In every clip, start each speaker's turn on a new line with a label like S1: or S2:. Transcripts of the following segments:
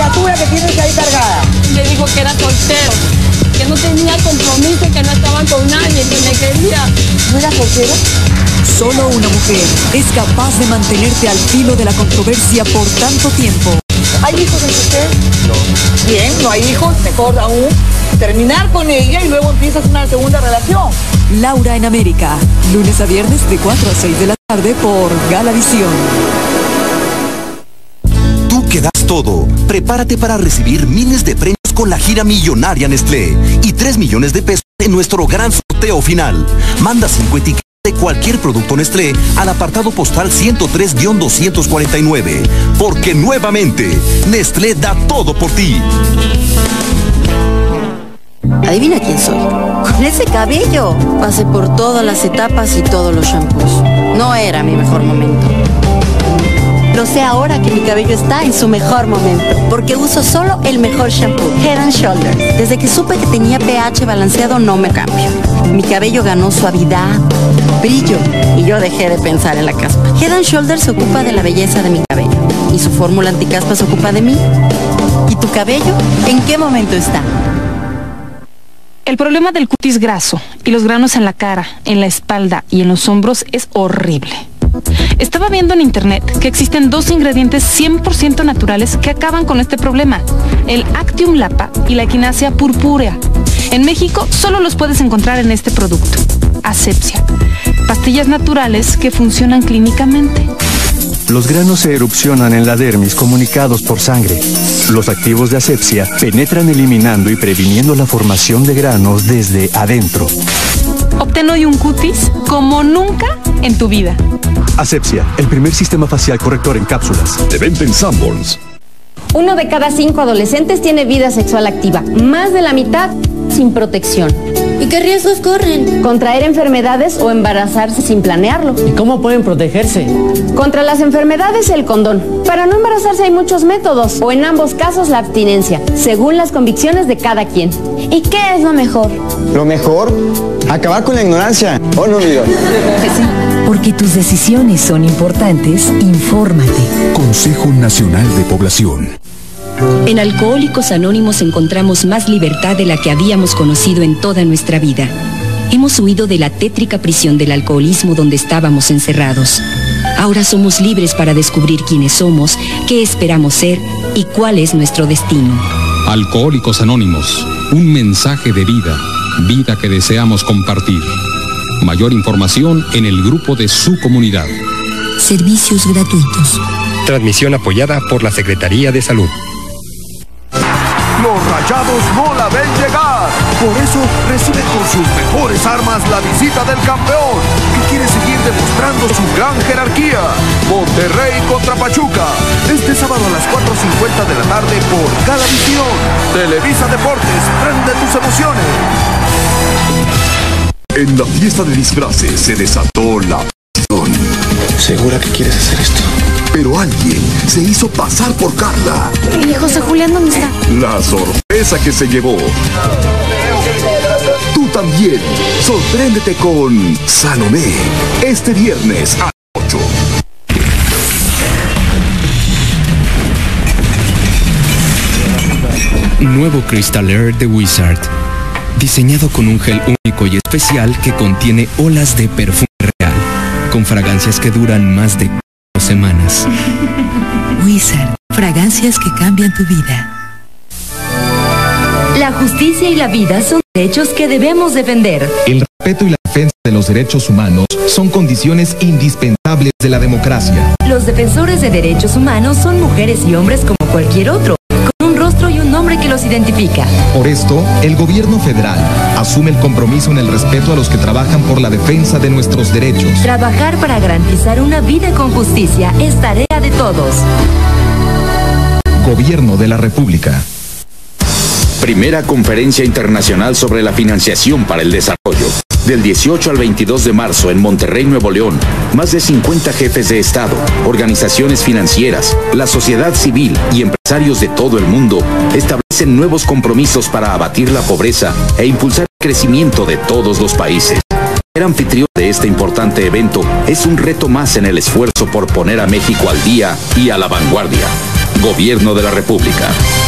S1: basura que tienes ahí cargada?
S2: Me dijo que era soltero, que no tenía compromiso, que no estaban con nadie, que me quería.
S1: ¿No era soltero?
S3: Solo una mujer es capaz de mantenerte al filo de la controversia por tanto tiempo.
S1: ¿Hay hijos entre ustedes? No. Bien, no hay hijos, mejor aún terminar con ella y luego empiezas una segunda relación.
S3: Laura en América, lunes a viernes de 4 a 6 de la tarde por Galavisión.
S4: Tú que das todo, prepárate para recibir miles de premios con la gira millonaria Nestlé y 3 millones de pesos en nuestro gran sorteo final. Manda 5 etiquetas de cualquier producto Nestlé al apartado postal 103-249, porque nuevamente Nestlé da todo por ti.
S5: Adivina quién soy. Con ese cabello pasé por todas las etapas y todos los shampoos. No era mi mejor momento. Lo sé ahora que mi cabello está en su mejor momento, porque uso solo el mejor shampoo, Head & Shoulders. Desde que supe que tenía pH balanceado no me cambio. Mi cabello ganó suavidad, brillo, y yo dejé de pensar en la caspa. Head & Shoulders se ocupa de la belleza de mi cabello, y su fórmula anticaspa se ocupa de mí. ¿Y tu cabello? ¿En qué momento está?
S6: El problema del cutis graso y los granos en la cara, en la espalda y en los hombros es horrible. Estaba viendo en internet que existen 2 ingredientes 100% naturales que acaban con este problema: el Actium lapa y la Echinacea purpurea. En México solo los puedes encontrar en este producto, Asepxia. Pastillas naturales que funcionan clínicamente.
S7: Los granos se erupcionan en la dermis comunicados por sangre. Los activos de Asepxia penetran eliminando y previniendo la formación de granos desde adentro.
S6: Obtén hoy un cutis como nunca en tu vida.
S7: Asepxia, el primer sistema facial corrector en cápsulas. De venta en Sanborns.
S8: 1 de cada 5 adolescentes tiene vida sexual activa. Más de la mitad sin protección.
S5: ¿Y qué riesgos corren?
S8: Contraer enfermedades o embarazarse sin planearlo.
S9: ¿Y cómo pueden protegerse?
S8: Contra las enfermedades, el condón. Para no embarazarse hay muchos métodos, o en ambos casos la abstinencia, según las convicciones de cada quien.
S10: ¿Y qué es lo mejor?
S11: Lo mejor, acabar con la ignorancia. ¿O no, amigo?
S12: Porque tus decisiones son importantes, infórmate.
S13: Consejo Nacional de Población.
S14: En Alcohólicos Anónimos encontramos más libertad de la que habíamos conocido en toda nuestra vida. Hemos huido de la tétrica prisión del alcoholismo donde estábamos encerrados. Ahora somos libres para descubrir quiénes somos, qué esperamos ser y cuál es nuestro destino.
S15: Alcohólicos Anónimos, un mensaje de vida, vida que deseamos compartir. Mayor información en el grupo de su comunidad.
S12: Servicios gratuitos.
S16: Transmisión apoyada por la Secretaría de Salud.
S17: Los Rayados no la ven llegar. Por eso recibe con sus mejores armas la visita del campeón, que quiere seguir demostrando su gran jerarquía. Monterrey contra Pachuca. Este sábado a las 4:50 de la tarde por Galavisión. Televisa Deportes, prende tus emociones.
S13: En la fiesta de disfraces se desató la pasión.
S11: ¿Segura que quieres hacer esto?
S13: Pero alguien se hizo pasar por Carla.
S10: ¿Y José Julián dónde está?
S13: La sorpresa que se llevó. Tú también. Sorpréndete con Salomé. Este viernes a las 8.
S18: Nuevo Crystal Air de Wizard. Diseñado con un gel único y especial que contiene olas de perfume real, con fragancias que duran más de 4 semanas.
S12: Wizard, fragancias que cambian tu vida.
S19: La justicia y la vida son derechos que debemos defender.
S20: El respeto y la defensa de los derechos humanos son condiciones indispensables de la democracia.
S19: Los defensores de derechos humanos son mujeres y hombres como cualquier otro, con un rostro y un nombre que los identifica.
S20: Por esto, el gobierno federal asume el compromiso en el respeto a los que trabajan por la defensa de nuestros derechos.
S19: Trabajar para garantizar una vida con justicia es tarea de todos.
S20: Gobierno de la República.
S9: Primera Conferencia Internacional sobre la Financiación para el Desarrollo. Del 18 al 22 de marzo en Monterrey, Nuevo León, más de 50 jefes de Estado, organizaciones financieras, la sociedad civil y empresarios de todo el mundo establecen nuevos compromisos para abatir la pobreza e impulsar el crecimiento de todos los países. Ser anfitrión de este importante evento es un reto más en el esfuerzo por poner a México al día y a la vanguardia. Gobierno de la República.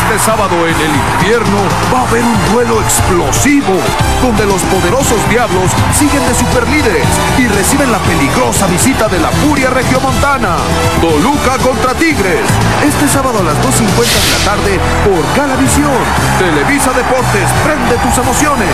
S17: Este sábado en el infierno va a haber un duelo explosivo, donde los poderosos diablos siguen de superlíderes y reciben la peligrosa visita de la furia regiomontana. Toluca contra Tigres. Este sábado a las 2:50 de la tarde por Galavisión. Televisa Deportes, prende tus emociones.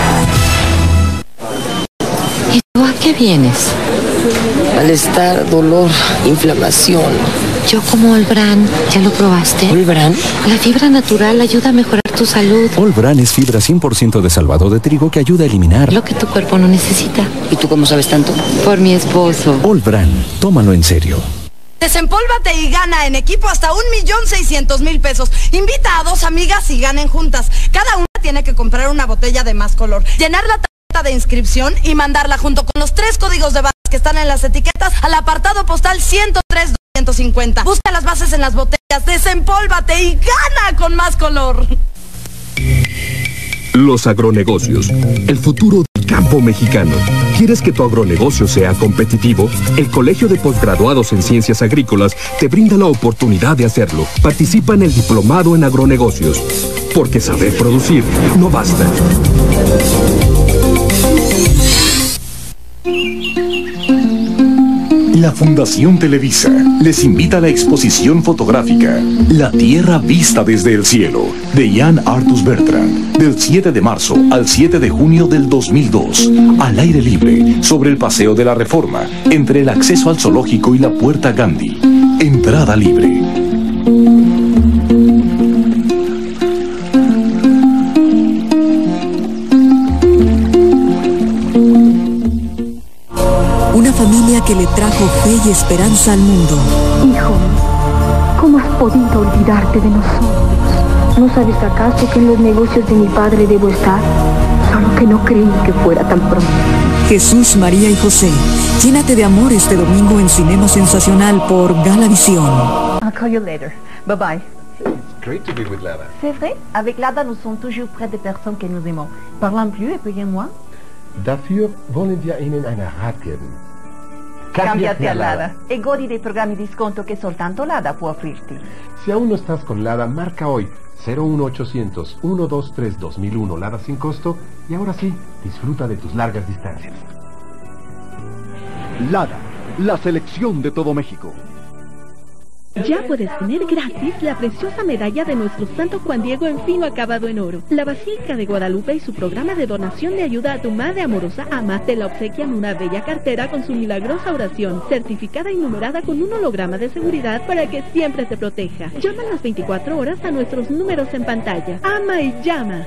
S5: ¿Y tú a qué vienes? Malestar, dolor, inflamación. Yo como Olbran, ¿ya lo probaste? ¿Olbran? La fibra natural ayuda a mejorar tu salud.
S21: Olbran es fibra 100% de salvado de trigo que ayuda a eliminar
S5: lo que tu cuerpo no necesita. ¿Y tú cómo sabes tanto? Por mi esposo.
S21: Olbran, tómalo en serio.
S22: Desempólvate y gana en equipo hasta 1,600,000 pesos. Invita a 2 amigas y ganen juntas. Cada una tiene que comprar una botella de Más Color, llenar la tarjeta de inscripción y mandarla junto con los 3 códigos de barras que están en las etiquetas al apartado postal 103-250. Busca las bases en las botellas, desempólvate y gana con Más Color.
S23: Los agronegocios, el futuro del campo mexicano. ¿Quieres que tu agronegocio sea competitivo? El Colegio de Postgraduados en Ciencias Agrícolas te brinda la oportunidad de hacerlo. Participa en el Diplomado en Agronegocios, porque saber producir no basta.
S13: La Fundación Televisa les invita a la exposición fotográfica La Tierra Vista desde el Cielo, de Jan Arthus Bertrand, del 7 de marzo al 7 de junio del 2002, al aire libre, sobre el Paseo de la Reforma, entre el acceso al zoológico y la Puerta Gandhi. Entrada libre.
S3: Una familia que le trajo fe y esperanza al mundo.
S24: Hijo, ¿cómo has podido olvidarte de nosotros? ¿No sabes acaso que en los negocios de mi padre debo estar? Solo que no creí que fuera tan pronto.
S3: Jesús, María y José, llénate de amor este domingo en Cinema Sensacional por Galavisión.
S24: I'll call you later. Bye bye.
S25: It's great to be with Lada.
S24: C'est vrai, avec Lada nous sommes toujours près des personnes que nous aimons. Parlons plus et payez-moi.
S25: Dafür wollen wir Ihnen einen Rat geben.
S24: Cambiate a Lada e godi dei programmi di sconto che soltanto Lada può offrirti.
S25: Si aún no estás con Lada, marca hoy 01800-123-2001 Lada sin costo y ahora sí, disfruta de tus largas distancias.
S13: Lada, la selección de todo México.
S24: Ya puedes tener gratis la preciosa medalla de nuestro Santo Juan Diego en fino acabado en oro. La Basílica de Guadalupe y su programa de donación de ayuda a tu madre amorosa ama te la obsequian una bella cartera con su milagrosa oración, certificada y numerada con un holograma de seguridad para que siempre te proteja. Llama a las 24 horas a nuestros números en pantalla. Ama y llama.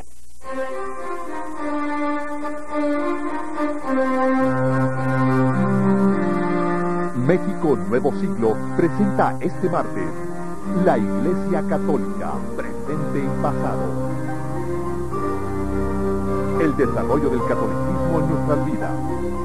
S13: México Nuevo Siglo presenta este martes la Iglesia Católica, presente y pasado. El desarrollo del catolicismo en nuestras vidas.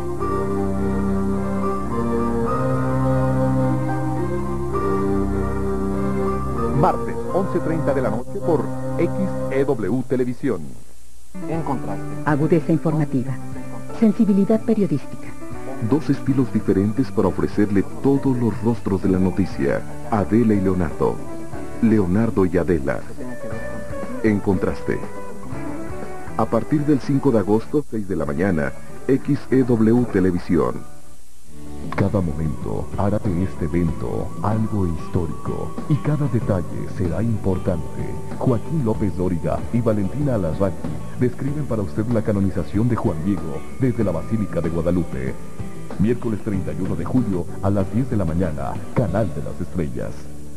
S13: Martes, 11:30 de la noche por XEW Televisión.
S25: En contraste.
S24: Agudeza informativa. Sensibilidad periodística.
S13: Dos estilos diferentes para ofrecerle todos los rostros de la noticia. Adela y Leonardo. Leonardo y Adela. En contraste. A partir del 5 de agosto, 6 de la mañana, XEW Televisión. Cada momento hará de este evento algo histórico y cada detalle será importante. Joaquín López Dóriga y Valentina Alasraqui describen para usted la canonización de Juan Diego desde la Basílica de Guadalupe. Miércoles 31 de julio a las 10 de la mañana, Canal de las Estrellas.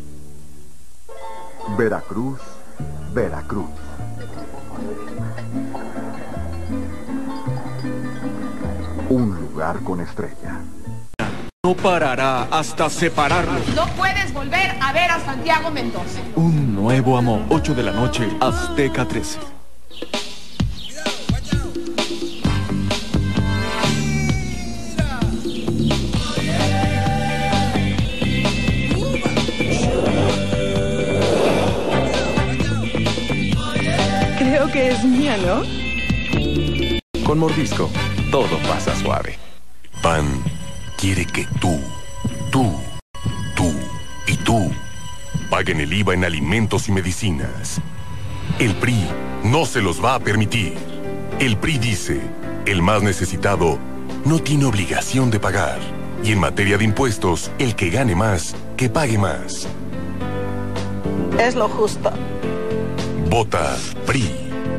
S13: Veracruz, Veracruz. Un lugar con estrella.
S26: No parará hasta separarlos.
S2: No puedes volver a ver a Santiago Mendoza.
S26: Un nuevo amor. 8 de la noche, Azteca 13.
S2: Creo que es mía, ¿no?
S27: Con Mordisco, todo pasa suave.
S28: PAN quiere que tú y tú paguen el IVA en alimentos y medicinas. El PRI no se los va a permitir. El PRI dice, el más necesitado no tiene obligación de pagar. Y en materia de impuestos, el que gane más, que pague más.
S22: Es lo justo.
S28: Vota PRI.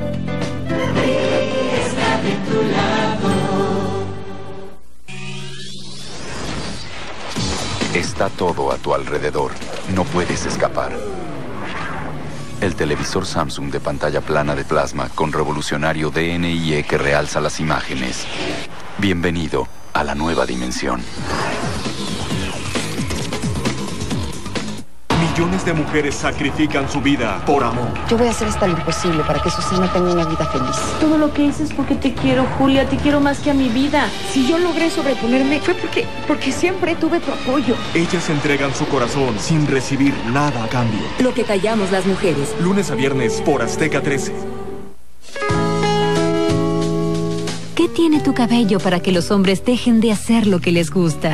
S9: Está todo a tu alrededor. No puedes escapar. El televisor Samsung de pantalla plana de plasma con revolucionario DNIE que realza las imágenes. Bienvenido a la nueva dimensión.
S26: Millones de mujeres sacrifican su vida por amor.
S1: Yo voy a hacer hasta lo imposible para que Susana tenga una vida feliz.
S4: Todo lo que hice es porque te quiero, Julia. Te quiero más que a mi vida.
S1: Si yo logré sobreponerme fue porque siempre tuve tu apoyo.
S26: Ellas entregan su corazón sin recibir nada a cambio.
S19: Lo que callamos las mujeres.
S26: Lunes a viernes por Azteca 13.
S19: ¿Qué tiene tu cabello para que los hombres dejen de hacer lo que les gusta?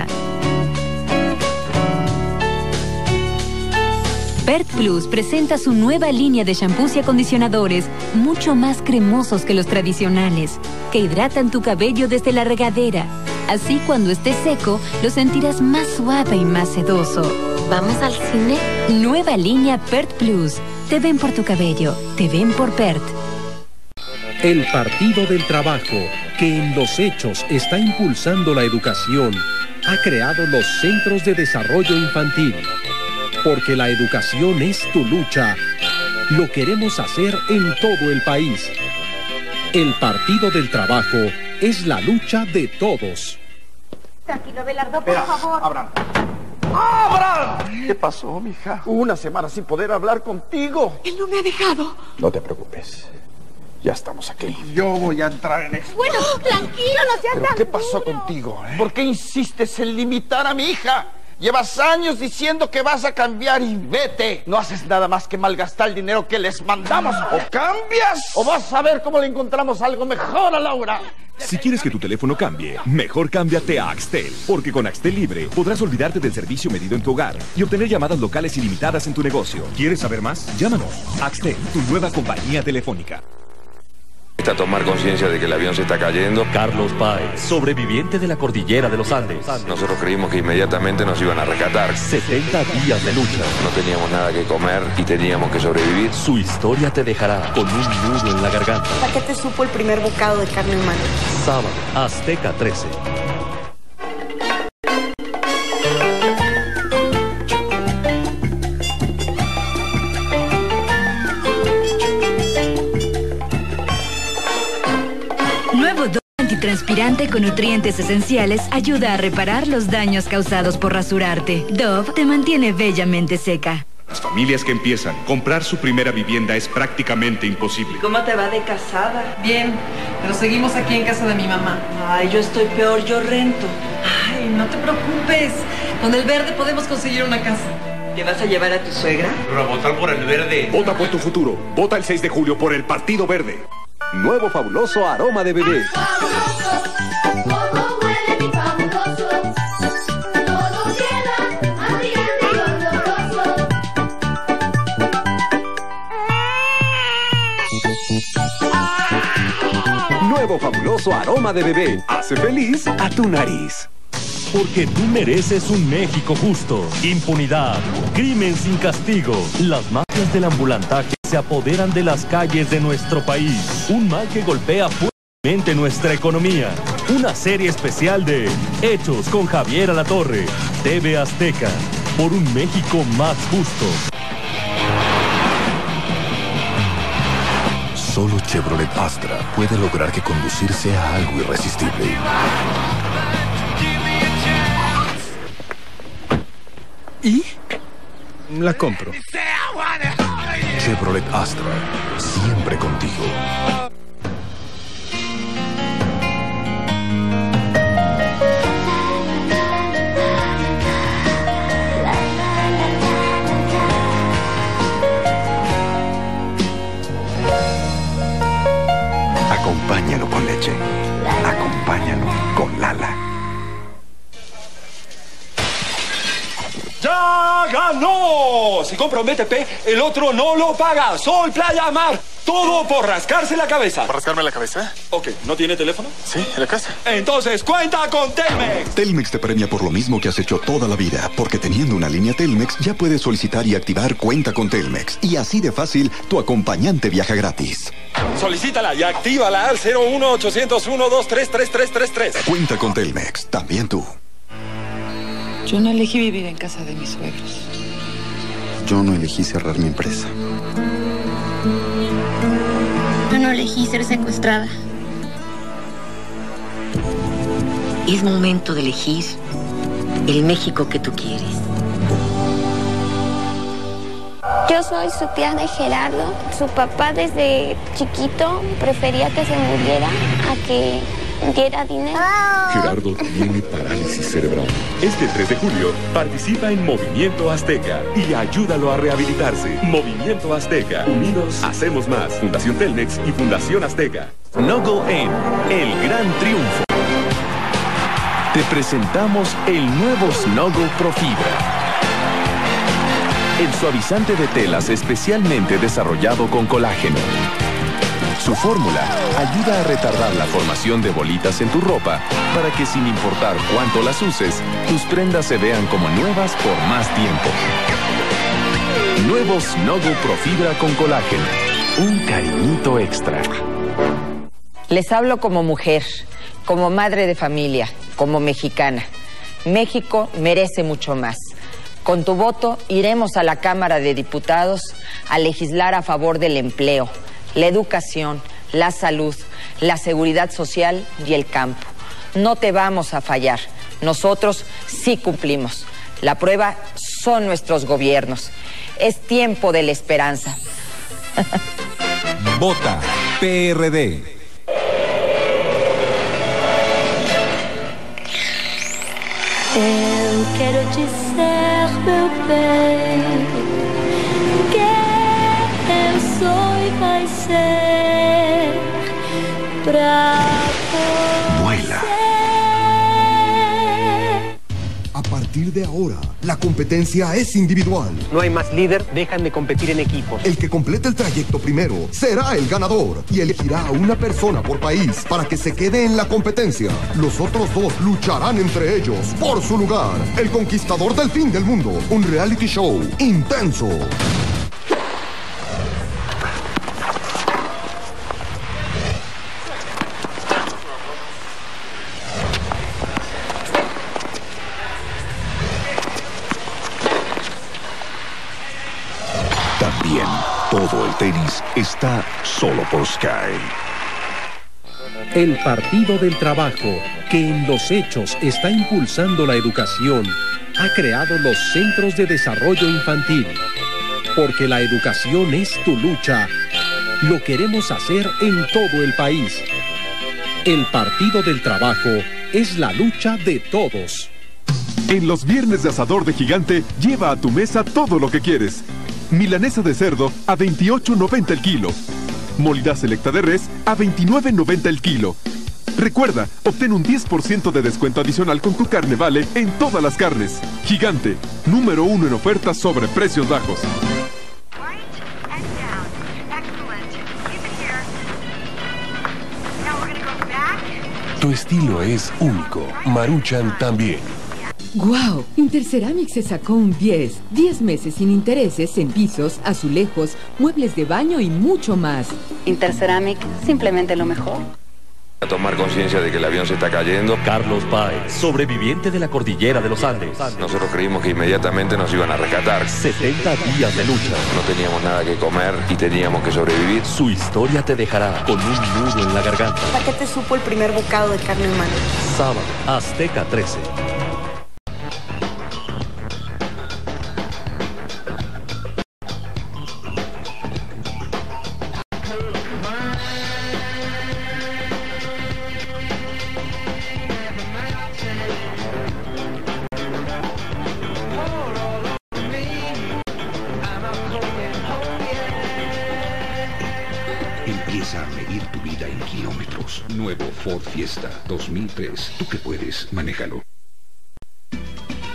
S19: Pert Plus presenta su nueva línea de shampoos y acondicionadores mucho más cremosos que los tradicionales, que hidratan tu cabello desde la regadera. Así cuando esté seco, lo sentirás más suave y más sedoso.
S1: ¿Vamos al cine?
S19: Nueva línea Pert Plus. Te ven por tu cabello, te ven por Pert.
S6: El Partido del Trabajo, que en los hechos está impulsando la educación, ha creado los Centros de Desarrollo Infantil. Porque la educación es tu lucha. Lo queremos hacer en todo el país. El Partido del Trabajo es la lucha de todos.
S1: Tranquilo, Belardo, por favor.
S7: Abraham. ¡Abraham! ¿Qué pasó, mija? Una semana sin poder hablar contigo.
S1: Él no me ha dejado.
S7: No te preocupes. Ya estamos aquí. Yo voy a entrar en esto.
S1: Bueno, tranquilo, no seas tan
S7: ¿Qué pasó contigo? ¿Por qué insistes en limitar a mi hija? Llevas años diciendo que vas a cambiar y vete. No haces nada más que malgastar el dinero que les mandamos. O cambias o vas a ver cómo le encontramos algo mejor a Laura.
S8: Si quieres que tu teléfono cambie, mejor cámbiate a Axtel. Porque con Axtel Libre podrás olvidarte del servicio medido en tu hogar y obtener llamadas locales ilimitadas en tu negocio. ¿Quieres saber más? Llámanos. Axtel, tu nueva compañía telefónica.
S14: A tomar conciencia de que el avión se está cayendo.
S15: Carlos Páez, sobreviviente de la cordillera de los Andes.
S14: Nosotros creímos que inmediatamente nos iban a rescatar.
S15: 70 días de lucha.
S14: No teníamos nada que comer y teníamos que sobrevivir.
S15: Su historia te dejará con un nudo en la garganta.
S1: ¿Para qué te supo el primer bocado de carne humana?
S15: Sábado, Azteca 13.
S19: Transpirante con nutrientes esenciales ayuda a reparar los daños causados por rasurarte. Dove te mantiene bellamente seca.
S8: Las familias que empiezan a comprar su primera vivienda es prácticamente imposible.
S22: ¿Cómo te va de casada?
S16: Bien, pero seguimos aquí en casa de mi mamá.
S22: Ay, yo estoy peor, yo rento.
S16: Ay, no te preocupes. Con el verde podemos conseguir una casa.
S22: ¿Te vas a llevar a tu suegra?
S8: Pero a votar por el verde. Vota por tu futuro. Vota el 6 de julio por el Partido Verde.
S29: Nuevo fabuloso aroma de bebé. Nuevo fabuloso aroma de bebé. Hace feliz a tu nariz.
S15: Porque tú mereces un México justo. Impunidad, crimen sin castigo. Las mafias del ambulantaje se apoderan de las calles de nuestro país. Un mal que golpea fuertemente nuestra economía. Una serie especial de Hechos con Javier Alatorre. TV Azteca. Por un México más justo.
S28: Solo Chevrolet Astra puede lograr que conducir sea algo irresistible.
S6: ¿Y? La compro.
S28: Chevrolet Astra, siempre contigo. Acompáñalo con leche. Acompáñalo con Lala.
S8: ¡Ya ganó! Si compra un BTP, el otro no lo paga. Sol Playa Mar.
S5: Todo por rascarse la cabeza.
S10: ¿Por rascarme la cabeza?
S5: Ok, ¿no tiene teléfono?
S10: Sí, en la casa.
S5: Entonces, cuenta con Telmex.
S11: Telmex te premia por lo mismo que has hecho toda la vida, porque teniendo una línea Telmex ya puedes solicitar y activar cuenta con Telmex. Y así de fácil, tu acompañante viaja gratis.
S5: Solicítala y actívala al 01801-233-3333.
S11: Cuenta con Telmex, también tú.
S1: Yo no elegí vivir en casa de mis suegros.
S11: Yo no elegí cerrar mi empresa.
S12: Yo no elegí ser secuestrada.
S17: Es momento de elegir el México que tú quieres.
S12: Yo soy su tía de Gerardo. Su papá desde chiquito prefería que se muriera a que diera dinero.
S8: Gerardo tiene parálisis cerebral. Este 3 de julio participa en Movimiento Azteca y ayúdalo a rehabilitarse. Movimiento Azteca. Unidos hacemos más. Fundación Telmex y Fundación Azteca.
S15: Snuggle en El Gran Triunfo. Te presentamos el nuevo Snuggle Pro Fibra. El suavizante de telas especialmente desarrollado con colágeno. Su fórmula ayuda a retardar la formación de bolitas en tu ropa para que sin importar cuánto las uses, tus prendas se vean como nuevas por más tiempo. Nuevo Snuggle Pro Fibra con colágeno. Un cariñito extra.
S18: Les hablo como mujer, como madre de familia, como mexicana. México merece mucho más. Con tu voto iremos a la Cámara de Diputados a legislar a favor del empleo, la educación, la salud, la seguridad social y el campo. No te vamos a fallar. Nosotros sí cumplimos. La prueba son nuestros gobiernos. Es tiempo de la esperanza.
S20: Vota PRD.
S12: Eu quero dizer, meu bem, que eu sou e vai ser pra
S21: Vuela. A partir de ahora, la competencia es individual.
S23: No hay más líder, dejan de competir en equipos.
S21: El que complete el trayecto primero será el ganador y elegirá a una persona por país para que se quede en la competencia. Los otros dos lucharán entre ellos por su lugar. El conquistador del fin del mundo. Un reality show intenso.
S9: También todo el tenis está solo por Sky.
S6: El Partido del Trabajo, que en los hechos está impulsando la educación, ha creado los Centros de Desarrollo Infantil. Porque la educación es tu lucha. Lo queremos hacer en todo el país. El Partido del Trabajo es la lucha de todos.
S30: En los viernes de asador de Gigante, lleva a tu mesa todo lo que quieres. Milanesa de cerdo a $28.90 el kilo. Molida selecta de res a $29.90 el kilo. Recuerda, obtén un 10% de descuento adicional con tu carne Vale en todas las carnes. Gigante, número 1 en ofertas sobre precios bajos.
S28: Tu estilo es único. Maruchan también.
S31: ¡Guau! Interceramic se sacó un 10. 10 meses sin intereses en pisos, azulejos, muebles de baño y mucho más.
S32: Interceramic, simplemente lo mejor.
S14: A tomar conciencia de que el avión se está cayendo.
S15: Carlos Páez, sobreviviente de la cordillera de los Andes.
S14: Nosotros creímos que inmediatamente nos iban a rescatar.
S15: 70 días de lucha.
S14: No teníamos nada que comer y teníamos que sobrevivir.
S15: Su historia te dejará con un nudo en la garganta.
S32: ¿Para qué te supo el primer bocado de carne humana?
S15: Sábado, Azteca 13.
S33: Empieza a medir tu vida en kilómetros. Nuevo Ford Fiesta 2003. Tú que puedes, manéjalo.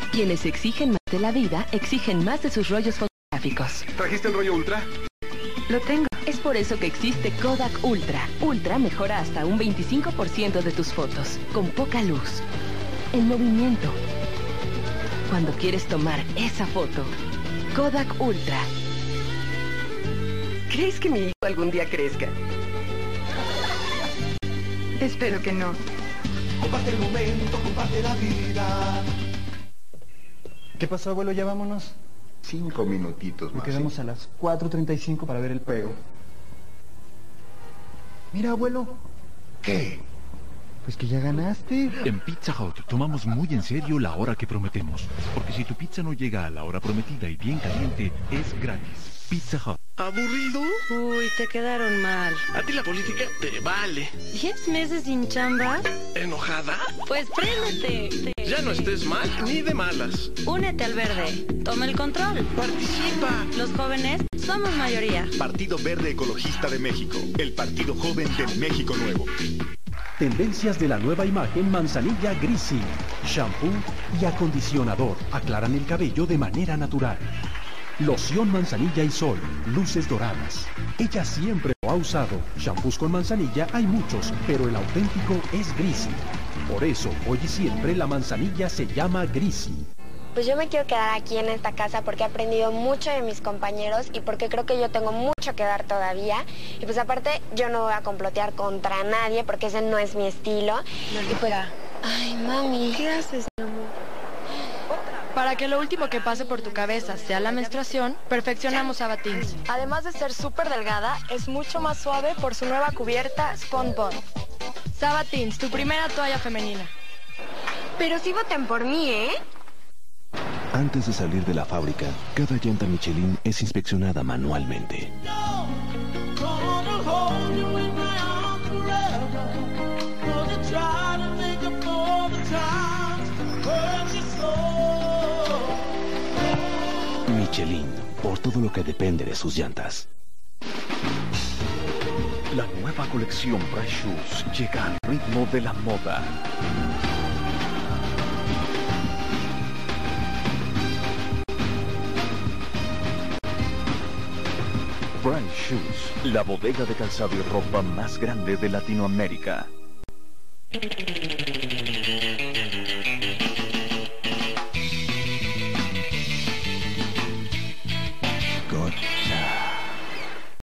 S34: Quienes exigen más de la vida, exigen más de sus rollos fotográficos.
S30: ¿Trajiste el rollo ultra?
S1: Lo tengo.
S2: Es por eso que existe Kodak Ultra. Ultra mejora hasta un 25% de tus fotos, con poca luz, en movimiento. Cuando quieres tomar esa foto, Kodak Ultra.
S1: ¿Crees que mi hijo algún día crezca? Espero que no.
S3: Comparte el momento, comparte la vida.
S4: ¿Qué pasó, abuelo? Ya vámonos.
S7: 5 minutitos más.
S4: Nos quedamos a las 4:35 para ver el pego. Mira, abuelo.
S7: ¿Qué?
S4: Pues que ya ganaste.
S10: En Pizza Hut tomamos muy en serio la hora que prometemos. Porque si tu pizza no llega a la hora prometida y bien caliente, es gratis. Pizza Hut.
S13: ¿Aburrido?
S16: Uy, te quedaron mal.
S13: A ti la política te vale.
S16: 10 meses sin chamba.
S13: ¿Enojada?
S16: Pues préndete.
S13: Ya no estés mal ni de malas.
S16: Únete al verde. Toma el control.
S13: Participa.
S16: Los jóvenes somos mayoría.
S11: Partido Verde Ecologista de México. El partido joven del México Nuevo.
S6: Tendencias de la nueva imagen Manzanilla Grisi. Shampoo y acondicionador aclaran el cabello de manera natural. Loción manzanilla y sol, luces doradas. Ella siempre lo ha usado. Shampoos con manzanilla hay muchos, pero el auténtico es Grisi. Por eso, hoy y siempre la manzanilla se llama Grisi.
S12: Pues yo me quiero quedar aquí en esta casa porque he aprendido mucho de mis compañeros y porque creo que yo tengo mucho que dar todavía. Y pues aparte, yo no voy a complotear contra nadie porque ese no es mi estilo. Y pues... Ay, mami.
S16: ¿Qué haces, mi amor? Para que lo último que pase por tu cabeza sea la menstruación, perfeccionamos Sabatins. Además de ser súper delgada, es mucho más suave por su nueva cubierta SpongeBob. Sabatins, tu primera toalla femenina.
S12: Pero sí voten por mí, ¿eh?
S19: Antes de salir de la fábrica, cada llanta Michelin es inspeccionada manualmente. Michelin, por todo lo que depende de sus llantas.
S22: La nueva colección Bright Shoes llega al ritmo de la moda. Bright Shoes, la bodega de calzado y ropa más grande de Latinoamérica.